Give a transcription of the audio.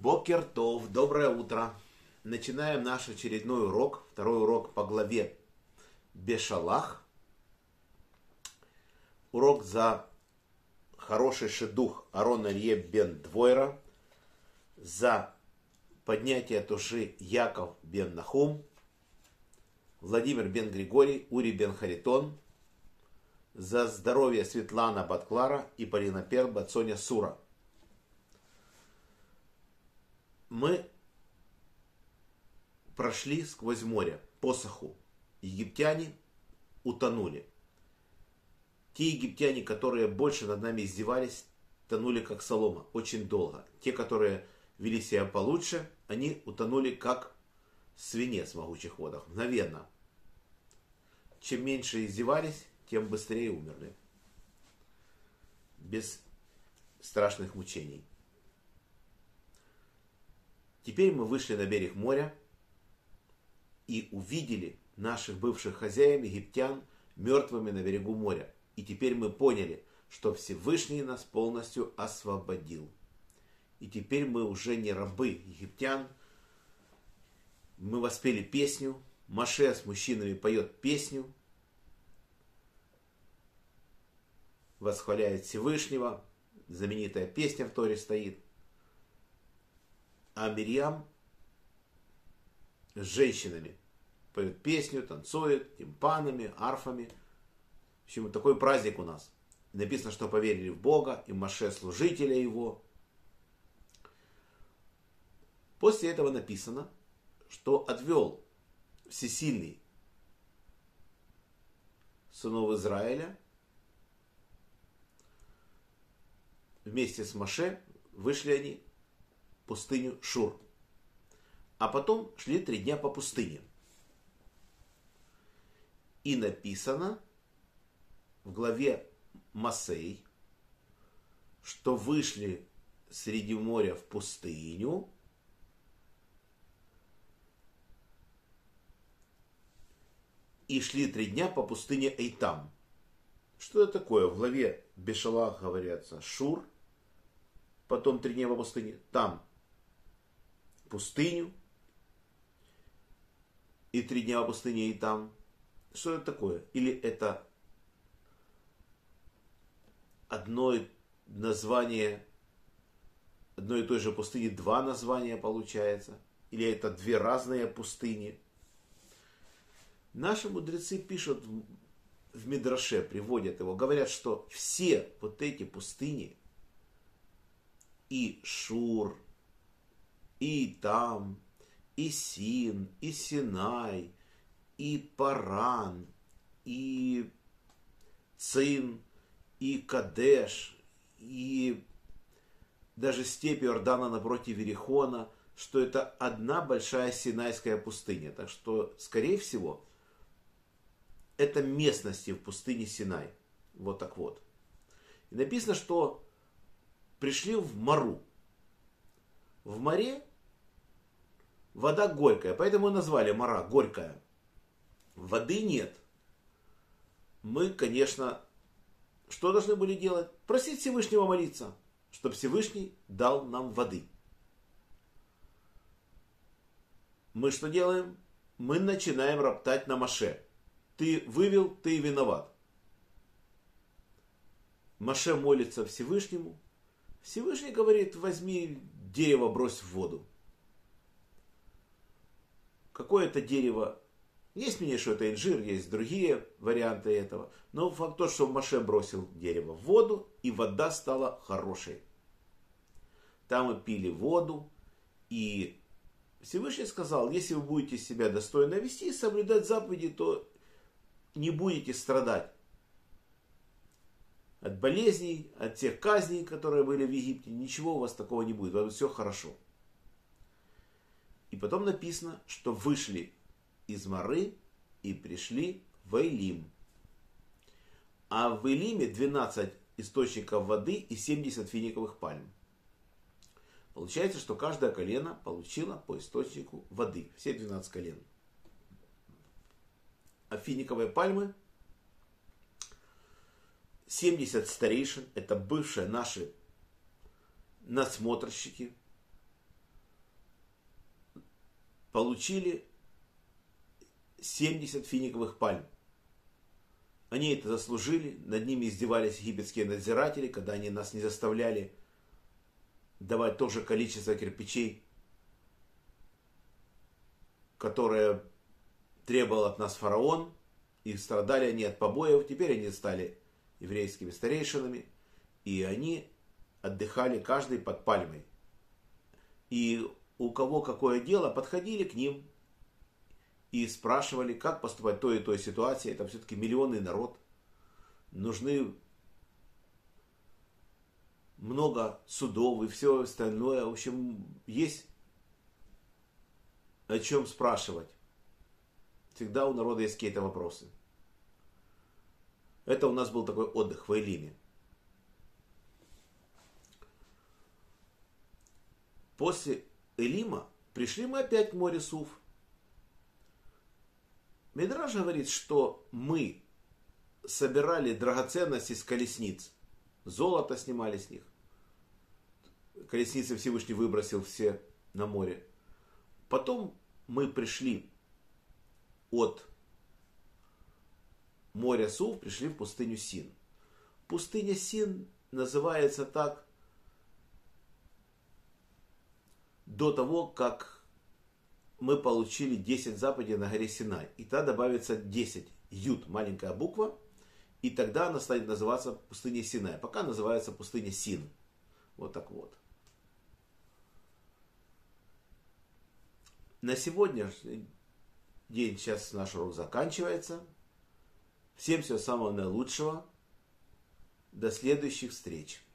Бокер Тов, доброе утро. Начинаем наш очередной урок, второй урок по главе Бешалах. Урок за хороший шедух Арон Арье бен Двойра, за поднятие туши Яков бен Нахум, Владимир бен Григорий, Ури бен Харитон, за здоровье Светлана Батклара и Полина Пер Бацоня Сура. Мы прошли сквозь море по Саху. Египтяне утонули. Те египтяне, которые больше над нами издевались, тонули как солома очень долго. Те, которые вели себя получше, они утонули как свинец в могучих водах, мгновенно. Чем меньше издевались, тем быстрее умерли. Без страшных мучений. Теперь мы вышли на берег моря и увидели наших бывших хозяев, египтян, мертвыми на берегу моря. И теперь мы поняли, что Всевышний нас полностью освободил. И теперь мы уже не рабы египтян. Мы воспели песню. Моше с мужчинами поет песню. Восхваляет Всевышнего. Знаменитая песня в Торе стоит. А Мирьям с женщинами поет песню, танцует тимпанами, арфами. В общем, такой праздник у нас. Написано, что поверили в Бога и Моше служителя его. После этого написано, что отвел Всесильный сынов Израиля вместе с Моше. Вышли они в пустыню Шур. А потом шли 3 дня по пустыне. И написано в главе Масей, что вышли среди моря в пустыню и шли 3 дня по пустыне Эйтам. Что это такое? В главе Бешалах говорится Шур, потом 3 дня по пустыне, там пустыню и 3 дня по пустыне Эйтам. Что это такое? Или это одно название одной и той же пустыни, 2 названия получается? Или это 2 разные пустыни? Наши мудрецы пишут в Мидраше, приводят его, говорят, что все вот эти пустыни, и Шур, и Там, и Син, и Синай, и Паран, и Цин, и Кадеш, и даже степь Иордана напротив Иерихона, что это одна большая Синайская пустыня. Так что, скорее всего, это местности в пустыне Синай. Вот так вот. И написано, что пришли в Мару. В море вода горькая, поэтому и назвали Мара горькая. Воды нет. Мы, конечно, что должны были делать? Просить Всевышнего молиться, чтобы Всевышний дал нам воды. Мы что делаем? Мы начинаем роптать на Моше. Ты вывел, ты виноват. Моше молится Всевышнему. Всевышний говорит, возьми дерево, брось в воду. Какое это дерево? Есть мнение, что это инжир, есть другие варианты этого. Но факт то, что Моше бросил дерево в воду, и вода стала хорошей. Там мы пили воду, и Всевышний сказал, если вы будете себя достойно вести и соблюдать заповеди, то не будете страдать от болезней, от тех казней, которые были в Египте. Ничего у вас такого не будет, у вас все хорошо. И потом написано, что вышли из Мары и пришли в Эйлим. А в Эйлиме 12 источников воды и 70 финиковых пальм. Получается, что каждое колено получило по источнику воды. Все 12 колен. А финиковые пальмы 70 старейшин, это бывшие наши надсмотрщики, получили 70 финиковых пальм. Они это заслужили, над ними издевались египетские надзиратели, когда они нас не заставляли давать то же количество кирпичей, которое требовал от нас фараон, и страдали они от побоев. Теперь они стали еврейскими старейшинами, и они отдыхали каждый под пальмой. И у кого какое дело, подходили к ним и спрашивали, как поступать в той и той ситуации. Это все-таки миллионный народ. Нужны много судов и все остальное. В общем, есть о чем спрашивать. Всегда у народа есть какие-то вопросы. Это у нас был такой отдых в Элиме. После Элима пришли мы опять к морю Суф. Мидраш говорит, что мы собирали драгоценности с колесниц. Золото снимали с них. Колесницы Всевышний выбросил все на море. Потом мы пришли от моря Суф, пришли в пустыню Син. Пустыня Син называется так до того, как мы получили 10 заповедей на горе Синай. И тогда добавится 10. Ют, маленькая буква. И тогда она станет называться пустыней Синай. Пока называется пустыня Син. Вот так вот. На сегодняшний день сейчас наш урок заканчивается. Всем всего самого наилучшего. До следующих встреч.